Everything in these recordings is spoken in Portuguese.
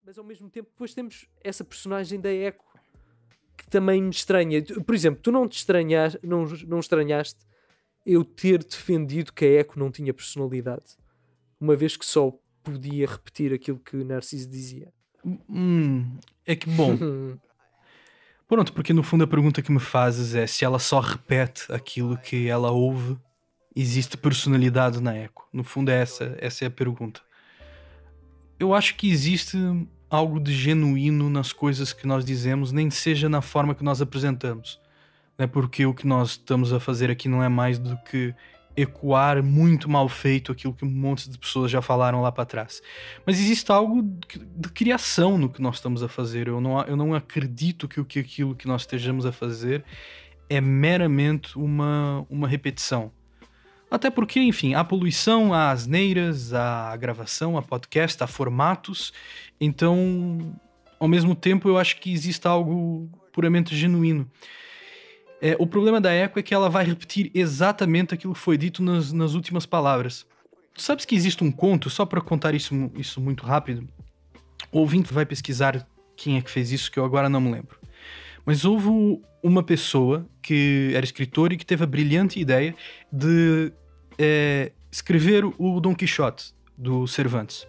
Mas ao mesmo tempo depois temos essa personagem da Echo que também me estranha. Por exemplo, tu não estranhaste eu ter defendido que a Echo não tinha personalidade, uma vez que só podia repetir aquilo que o Narciso dizia. É que, bom, pronto, porque no fundo a pergunta que me fazes é se ela só repete aquilo que ela ouve, existe personalidade na Echo. No fundo essa é a pergunta. Eu acho que existe algo de genuíno nas coisas que nós dizemos, nem seja na forma que nós apresentamos. Não é porque o que nós estamos a fazer aqui não é mais do que ecoar muito mal feito aquilo que um monte de pessoas já falaram lá para trás. Mas existe algo de criação no que nós estamos a fazer. Eu não acredito que aquilo que nós estejamos a fazer é meramente uma repetição. Até porque, enfim, há poluição, há asneiras, há gravação, há podcast, há formatos. Então, ao mesmo tempo, eu acho que existe algo puramente genuíno. O problema da Echo é que ela vai repetir exatamente aquilo que foi dito nas últimas palavras. Tu sabes que existe um conto, só para contar isso muito rápido. O ouvinte vai pesquisar quem é que fez isso, que eu agora não me lembro. Mas houve uma pessoa que era escritora e que teve a brilhante ideia de escrever o Dom Quixote do Cervantes.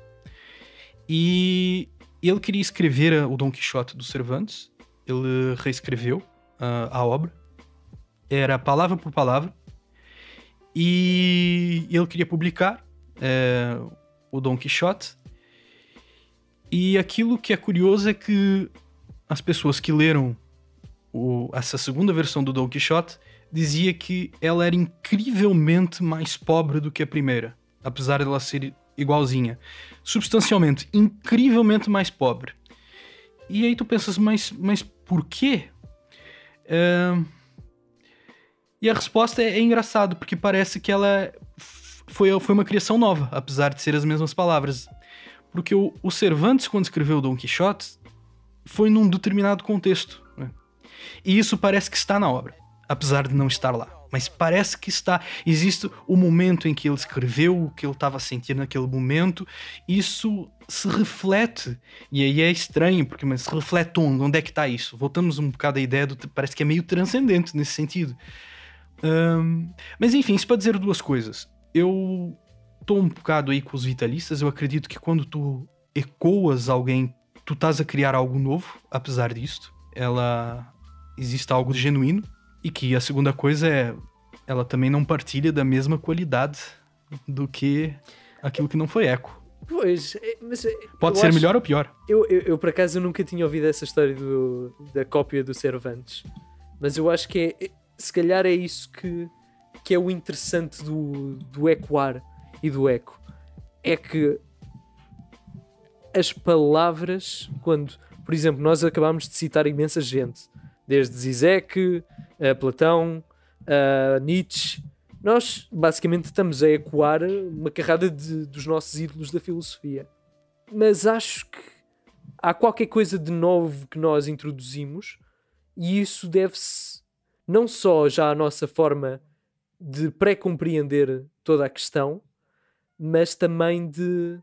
E ele queria escrever o Dom Quixote do Cervantes. Ele reescreveu a obra. Era palavra por palavra. E ele queria publicar o Dom Quixote. E aquilo que é curioso é que as pessoas que leram essa segunda versão do Dom Quixote dizia que ela era incrivelmente mais pobre do que a primeira, apesar de ela ser igualzinha. Substancialmente, incrivelmente mais pobre. E aí tu pensas, mas porquê? E a resposta é engraçado, porque parece que ela foi uma criação nova, apesar de ser as mesmas palavras. Porque o Cervantes, quando escreveu o Dom Quixote, foi num determinado contexto, né? E isso parece que está na obra, apesar de não estar lá. Mas parece que está. Existe o momento em que ele escreveu, o que ele estava a sentir naquele momento. Isso se reflete. E aí é estranho, porque mas se reflete onde é que está isso? Voltamos um bocado à ideia parece que é meio transcendente nesse sentido. Mas enfim, isso para dizer duas coisas. Eu estou um bocado aí com os vitalistas. Eu acredito que quando tu ecoas alguém, tu estás a criar algo novo, apesar disto. Existe algo genuíno. E que a segunda coisa é, ela também não partilha da mesma qualidade do que aquilo que não foi eco. Pois, mas pode ser melhor ou pior. Eu por acaso nunca tinha ouvido essa história da cópia do Cervantes. Mas eu acho que se calhar é isso que é o interessante do ecoar e do eco. É que as palavras, quando, por exemplo, nós acabámos de citar imensa gente, desde Zizek, Platão, Nietzsche, nós basicamente estamos a ecoar uma carrada dos nossos ídolos da filosofia. Mas acho que há qualquer coisa de novo que nós introduzimos, e isso deve-se não só já à nossa forma de pré-compreender toda a questão, mas também de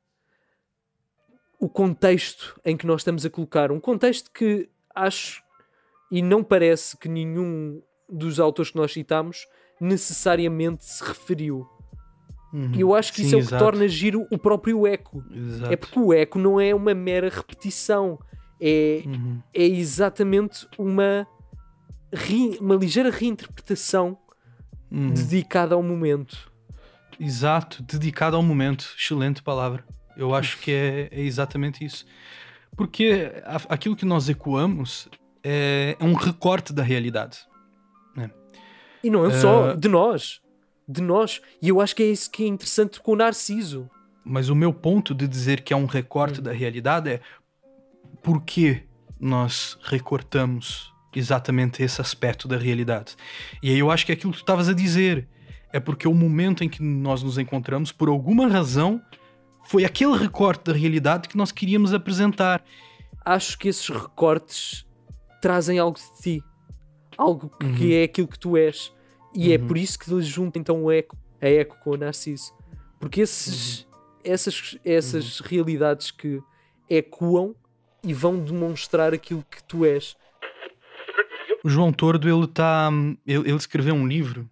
o contexto em que nós estamos a colocar. Um contexto que acho e não parece que nenhum dos autores que nós citamos necessariamente se referiu. E eu acho que isso é o que torna giro o próprio eco. Exato. É porque o eco não é uma mera repetição. É exatamente uma ligeira reinterpretação dedicada ao momento. Exato, dedicada ao momento. Excelente palavra. Eu acho que é exatamente isso. Porque aquilo que nós ecoamos é um recorte da realidade, né? E não é só de nós. E eu acho que é isso que é interessante com o Narciso. Mas o meu ponto de dizer que é um recorte da realidade é porque nós recortamos exatamente esse aspecto da realidade. E aí eu acho que é aquilo que tu estavas a dizer. É porque o momento em que nós nos encontramos, por alguma razão, foi aquele recorte da realidade que nós queríamos apresentar. Acho que esses recortes trazem algo de ti. Algo que é aquilo que tu és. E é por isso que eles juntam então a eco com o Narciso. Porque essas realidades que ecoam e vão demonstrar aquilo que tu és. O João Tordo, ele escreveu um livro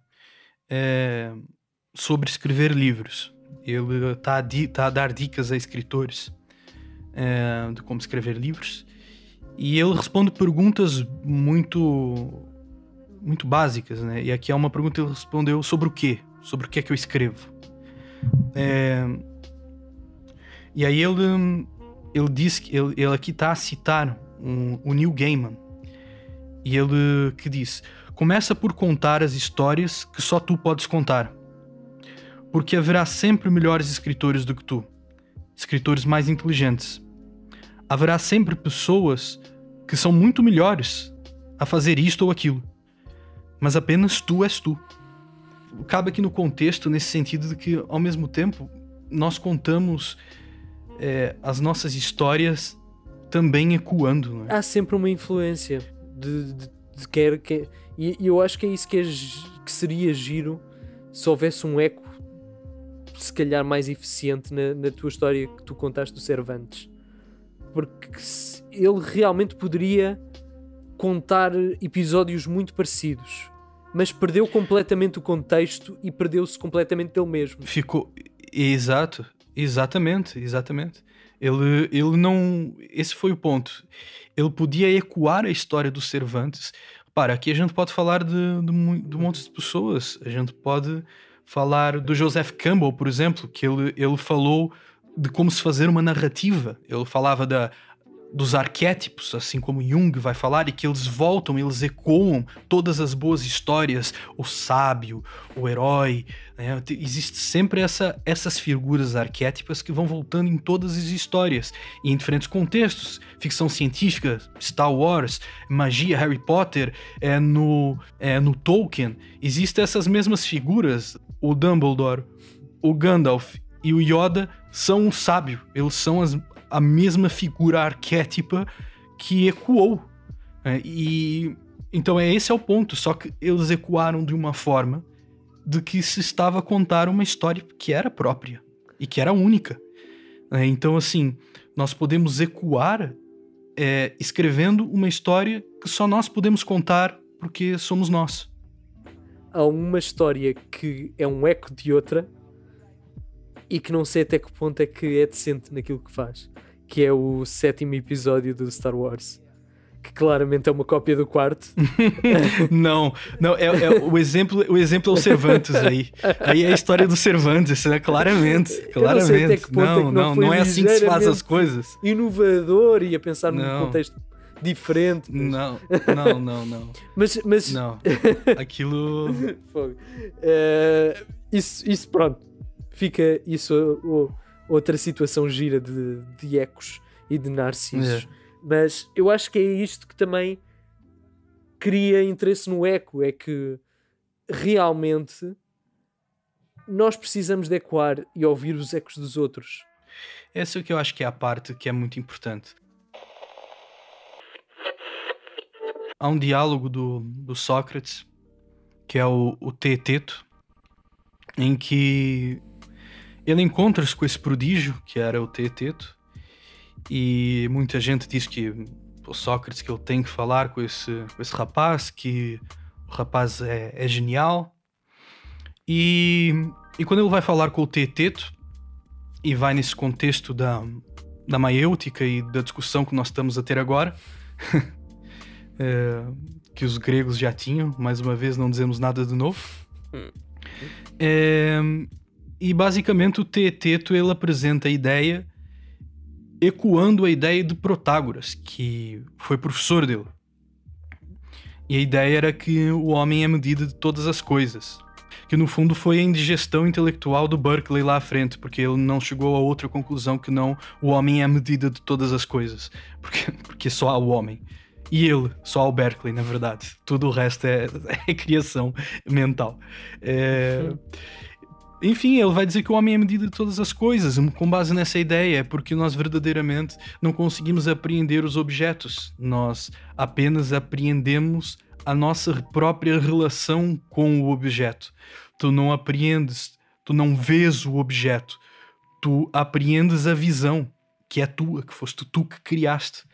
sobre escrever livros. Ele está a dar dicas a escritores de como escrever livros. E ele responde perguntas muito básicas, né? E aqui há uma pergunta que ele respondeu sobre o quê? Sobre o que é que eu escrevo. E aí ele disse que ele aqui está a citar o Neil Gaiman. E ele que disse: começa por contar as histórias que só tu podes contar. Porque haverá sempre melhores escritores do que tu. Escritores mais inteligentes. Haverá sempre pessoas que são muito melhores a fazer isto ou aquilo. Mas apenas tu és tu. Cabe aqui no contexto, nesse sentido de que, ao mesmo tempo, nós contamos as nossas histórias também ecoando. Não é? Há sempre uma influência e eu acho que é isso que seria giro se houvesse um eco, se calhar mais eficiente na tua história que tu contaste do Cervantes. Porque ele realmente poderia contar episódios muito parecidos, mas perdeu completamente o contexto e perdeu-se completamente dele mesmo. Ficou... Exatamente. Ele não... Esse foi o ponto. Ele podia ecoar a história do Cervantes. Repara, aqui a gente pode falar de montes de pessoas. A gente pode falar do Joseph Campbell, por exemplo, que ele falou de como se fazer uma narrativa. Ele falava dos arquétipos, assim como Jung vai falar, e que eles voltam, eles ecoam todas as boas histórias, o sábio, o herói, né? Existe sempre essas figuras arquétipas que vão voltando em todas as histórias, e em diferentes contextos, ficção científica, Star Wars, magia, Harry Potter, no Tolkien, existem essas mesmas figuras. O Dumbledore, o Gandalf e o Yoda são um sábio, eles são a mesma figura arquétipa que ecoou. E então esse é o ponto, só que eles ecoaram de uma forma de que se estava a contar uma história que era própria e que era única. Então, assim, nós podemos ecoar escrevendo uma história que só nós podemos contar porque somos nós. Há uma história que é um eco de outra e que não sei até que ponto é que é decente naquilo que faz, que é o 7º episódio do Star Wars, que claramente é uma cópia do 4º. Não, o exemplo é o Cervantes aí. Aí é a história do Cervantes, né? Claramente. Não sei até que ponto não é assim que se faz as coisas. Inovador e a pensar num contexto diferente. Não. Mas... Não. Aquilo... Isso pronto. Fica isso outra situação gira de ecos e de narcisos. Mas eu acho que é isto que também cria interesse no eco, é que realmente nós precisamos de ecoar e ouvir os ecos dos outros. Essa é o que eu acho que é a parte que é muito importante. Há um diálogo do Sócrates, que é o Teeteto, em que ele encontra-se com esse prodígio, que era o Teeteto, e muita gente diz que o Sócrates, que ele tem que falar com esse rapaz, que o rapaz é genial. E quando ele vai falar com o Teeteto, e vai nesse contexto da maiêutica e da discussão que nós estamos a ter agora, que os gregos já tinham, mais uma vez não dizemos nada de novo. E basicamente o Teeteto, ele apresenta a ideia, ecoando a ideia de Protágoras, que foi professor dele. E a ideia era que o homem é a medida de todas as coisas, que no fundo foi a indigestão intelectual do Berkeley lá à frente, porque ele não chegou a outra conclusão que não o homem é a medida de todas as coisas, porque só há o homem. E ele, só há o Berkeley, na verdade. Tudo o resto é criação mental. Enfim, ele vai dizer que o homem é a medida de todas as coisas, com base nessa ideia, porque nós verdadeiramente não conseguimos apreender os objetos. Nós apenas apreendemos a nossa própria relação com o objeto. Tu não apreendes, tu não vês o objeto, tu apreendes a visão, que é tua, que foste tu que criaste.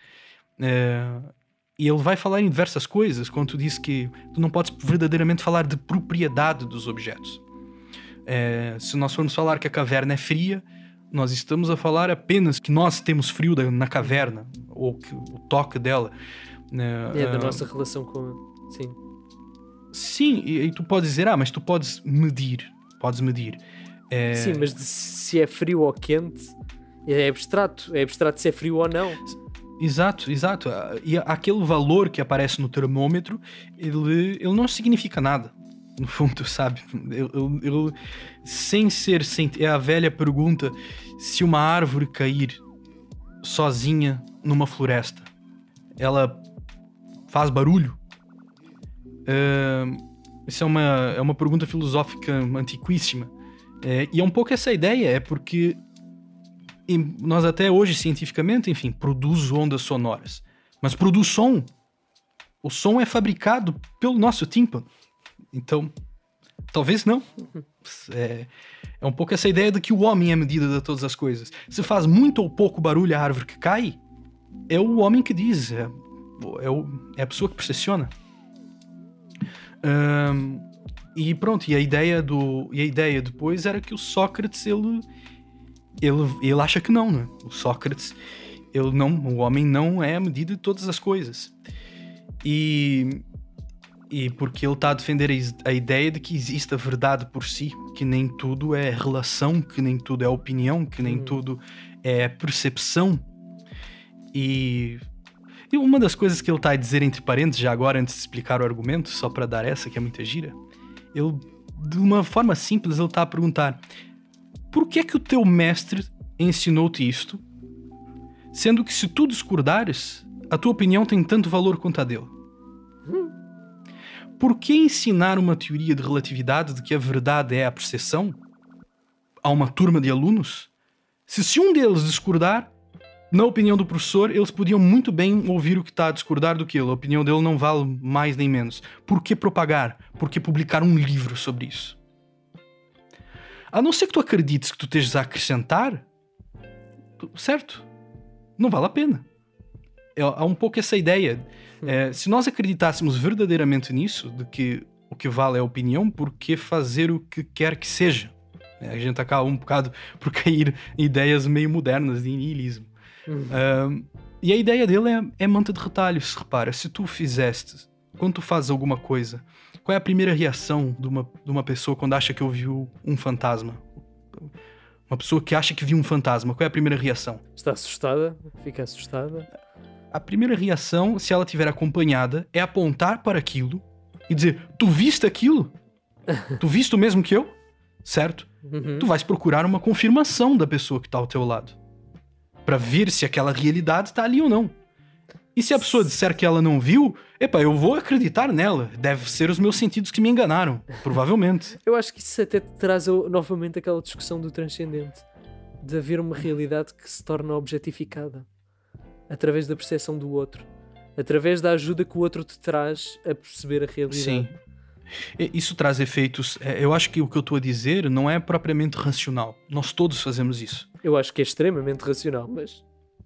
E ele vai falar em diversas coisas, quando tu disse que tu não podes verdadeiramente falar de propriedade dos objetos. Se nós formos falar que a caverna é fria, nós estamos a falar apenas que nós temos frio na caverna, ou que o toque dela. Da nossa relação com... Sim. Sim, e tu podes dizer, mas tu podes medir. Sim, mas se é frio ou quente é abstrato. É abstrato se é frio ou não. Exato. E aquele valor que aparece no termômetro, ele não significa nada. No fundo, sabe? Ele, é a velha pergunta: se uma árvore cair sozinha numa floresta, ela faz barulho? Isso é uma pergunta filosófica antiquíssima. E é um pouco essa ideia, é porque nós até hoje, cientificamente, enfim, produz ondas sonoras. Mas produz som. O som é fabricado pelo nosso tímpano. Então, talvez não. É um pouco essa ideia de que o homem é a medida de todas as coisas. Se faz muito ou pouco barulho a árvore que cai, é o homem que diz. É a pessoa que percepciona. E pronto, e a ideia depois era que o Sócrates, ele acha que não, né? O Sócrates, o homem não é a medida de todas as coisas. E porque ele está a defender a ideia de que existe a verdade por si, que nem tudo é relação, que nem tudo é opinião, que nem tudo é percepção. E uma das coisas que ele está a dizer entre parênteses, já agora, antes de explicar o argumento, só para dar essa, que é muita gira, ele, de uma forma simples, ele está a perguntar: por que é que o teu mestre ensinou-te isto, sendo que se tu discordares, a tua opinião tem tanto valor quanto a dele? Por que ensinar uma teoria de relatividade de que a verdade é a percepção a uma turma de alunos, se um deles discordar, na opinião do professor, eles podiam muito bem ouvir o que está a discordar do que ele. A opinião dele não vale mais nem menos. Por que propagar? Por que publicar um livro sobre isso? A não ser que tu acredites que tu estejas a acrescentar, certo? Não vale a pena. Há um pouco essa ideia. Se nós acreditássemos verdadeiramente nisso, de que o que vale é a opinião, por que fazer o que quer que seja? A gente acaba um bocado por cair em ideias meio modernas de niilismo. E a ideia dele é manta de retalhos. Repara, se tu fizeste, quando tu fazes alguma coisa, qual é a primeira reação de uma pessoa quando acha que ouviu um fantasma? Uma pessoa que acha que viu um fantasma, qual é a primeira reação? Está assustada? Fica assustada? A primeira reação, se ela estiver acompanhada, é apontar para aquilo e dizer: tu viste aquilo? Tu viste o mesmo que eu? Certo? Tu vais procurar uma confirmação da pessoa que está ao teu lado, para ver se aquela realidade está ali ou não. E se a pessoa disser que ela não viu, eu vou acreditar nela. Deve ser os meus sentidos que me enganaram, provavelmente. Eu acho que isso até traz novamente aquela discussão do transcendente, de haver uma realidade que se torna objetificada através da percepção do outro, através da ajuda que o outro te traz a perceber a realidade. Sim. Isso traz efeitos. Eu acho que o que eu estou a dizer não é propriamente racional. Nós todos fazemos isso. Eu acho que é extremamente racional, mas...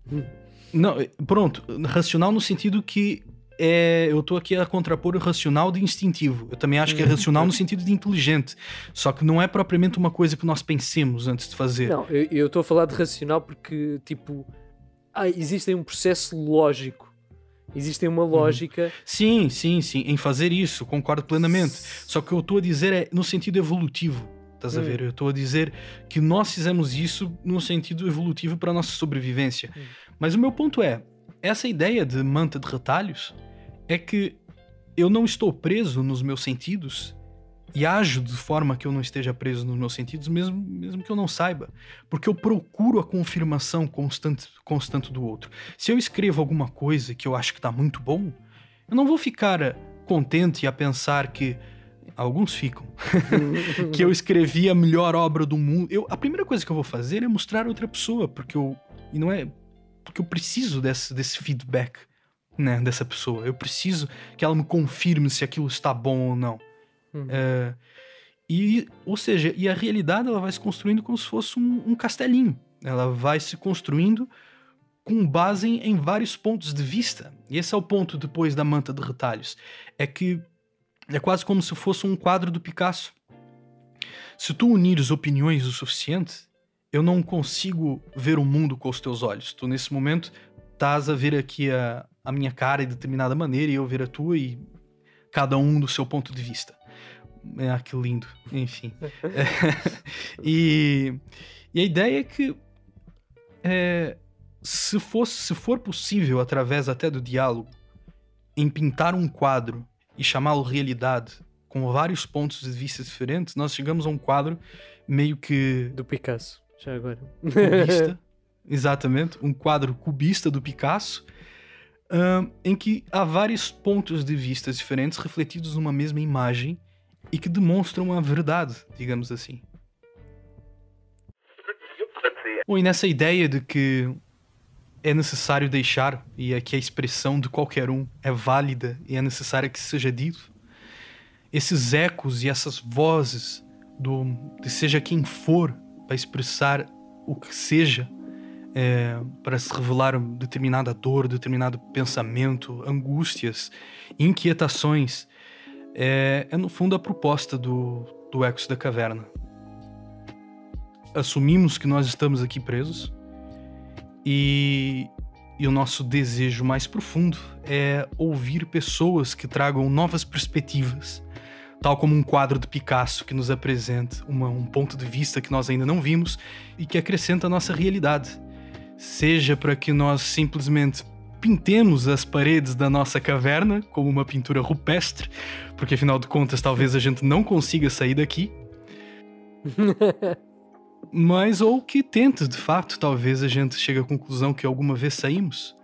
Não, pronto. Racional no sentido que eu estou aqui a contrapor o racional de instintivo. Eu também acho que é racional no sentido de inteligente. Só que não é propriamente uma coisa que nós pensemos antes de fazer. Não, eu estou a falar de racional porque, tipo... existe um processo lógico. Existe uma lógica... Sim. Em fazer isso, concordo plenamente. Só que o que eu estou a dizer é no sentido evolutivo. Estás a ver? Eu estou a dizer que nós fizemos isso no sentido evolutivo para a nossa sobrevivência. Mas o meu ponto é, essa ideia de manta de retalhos é que eu não estou preso nos meus sentidos e ajo de forma que eu não esteja preso nos meus sentidos, mesmo que eu não saiba. Porque eu procuro a confirmação constante do outro. Se eu escrevo alguma coisa que eu acho que está muito bom, eu não vou ficar contente a pensar que... Alguns ficam. Que eu escrevi a melhor obra do mundo. A primeira coisa que eu vou fazer é mostrar a outra pessoa, porque eu preciso desse feedback, né, dessa pessoa. Eu preciso que ela me confirme se aquilo está bom ou não. Ou seja, a realidade ela vai se construindo como se fosse um castelinho. Ela vai se construindo com base em vários pontos de vista. E esse é o ponto depois da manta de retalhos. É que é quase como se fosse um quadro do Picasso. Se tu unires opiniões o suficiente, eu não consigo ver o mundo com os teus olhos. Tu, nesse momento, estás a ver aqui a minha cara de determinada maneira e eu ver a tua e cada um do seu ponto de vista. Que lindo. Enfim. E a ideia é que se for possível, através até do diálogo, em pintar um quadro e chamá-lo realidade com vários pontos de vista diferentes, nós chegamos a um quadro meio que... Do Picasso, já agora. Cubista. Exatamente. Um quadro cubista do Picasso, em que há vários pontos de vista diferentes refletidos numa mesma imagem e que demonstram a verdade, digamos assim. Bom, e nessa ideia de que é necessário deixar, e que a expressão de qualquer um é válida e é necessário que seja dito, esses ecos e essas vozes de seja quem for para expressar o que seja, para se revelar determinada dor, determinado pensamento, angústias, inquietações, é no fundo a proposta do Ecos da Caverna. Assumimos que nós estamos aqui presos e o nosso desejo mais profundo é ouvir pessoas que tragam novas perspectivas, tal como um quadro de Picasso que nos apresenta um ponto de vista que nós ainda não vimos e que acrescenta a nossa realidade. Seja para que nós simplesmente pintemos as paredes da nossa caverna como uma pintura rupestre, porque afinal de contas talvez a gente não consiga sair daqui, mas ou que tente, de facto, talvez a gente chegue à conclusão que alguma vez saímos.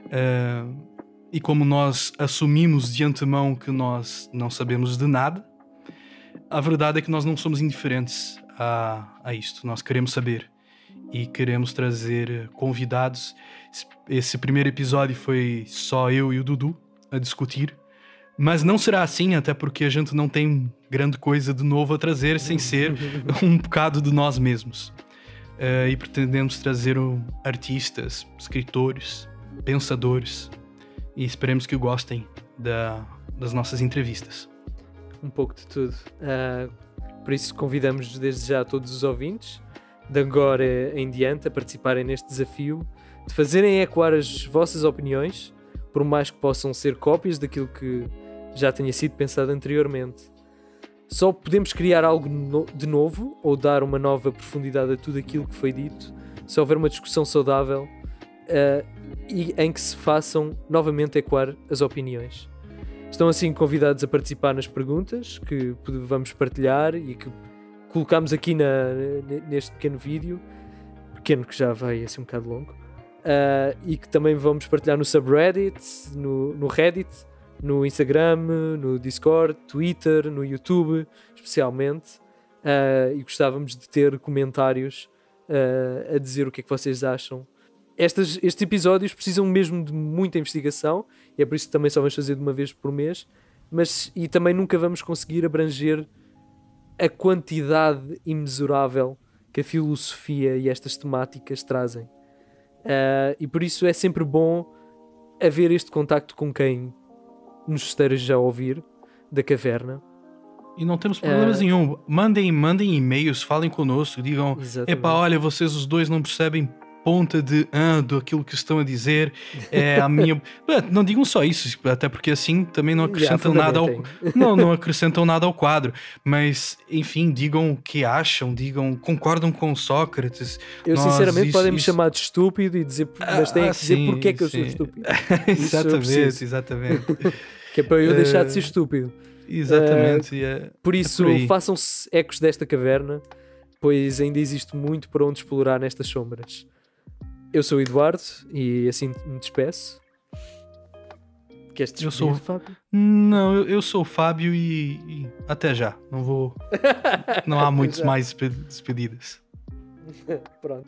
E como nós assumimos de antemão que nós não sabemos de nada, a verdade é que nós não somos indiferentes a isto. Nós queremos saber e queremos trazer convidados. Esse primeiro episódio foi só eu e o Dudu a discutir, mas não será assim, até porque a gente não tem grande coisa de novo a trazer sem ser um bocado de nós mesmos. E pretendemos trazer artistas, escritores, pensadores, e esperemos que gostem das nossas entrevistas. Um pouco de tudo. Por isso convidamos desde já todos os ouvintes, de agora em diante, a participarem neste desafio, de fazerem ecoar as vossas opiniões, por mais que possam ser cópias daquilo que já tenha sido pensado anteriormente. Só podemos criar algo de novo ou dar uma nova profundidade a tudo aquilo que foi dito se houver uma discussão saudável e em que se façam novamente ecoar as opiniões. Estão assim convidados a participar nas perguntas que vamos partilhar e que colocamos aqui neste pequeno vídeo, pequeno que já vai assim um bocado longo, e que também vamos partilhar no subreddit, no Reddit, no Instagram, no Discord, Twitter, no YouTube, especialmente, e gostávamos de ter comentários a dizer o que é que vocês acham. Estes episódios precisam mesmo de muita investigação, e é por isso que também só vamos fazer de uma vez por mês, e também nunca vamos conseguir abranger a quantidade imensurável que a filosofia e estas temáticas trazem. E por isso é sempre bom haver este contacto com quem nos esteja a ouvir da caverna. E não temos problemas nenhum. Mandem e-mails, falem connosco, digam: epá, olha, vocês os dois não percebem ponta de aquilo que estão a dizer. É a minha... Não digam só isso, até porque assim também não acrescentam nada ao... não acrescentam nada ao quadro. Mas, enfim, digam o que acham, concordam com Sócrates. Eu sinceramente podem me chamar de estúpido e dizer, mas têm que dizer porque é que eu sou estúpido. Exatamente. Que é para eu deixar de ser estúpido. Exatamente. Por isso, façam-se ecos desta caverna, pois ainda existe muito para onde explorar nestas sombras. Eu sou o Eduardo e assim me despeço. Queres despedir, Fábio? Não, eu sou o Fábio e até já. Não vou... Não há muitas mais despedidas. Pronto.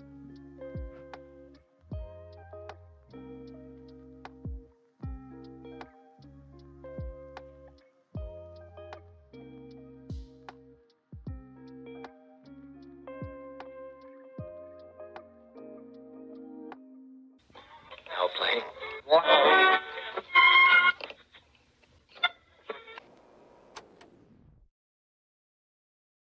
airplane.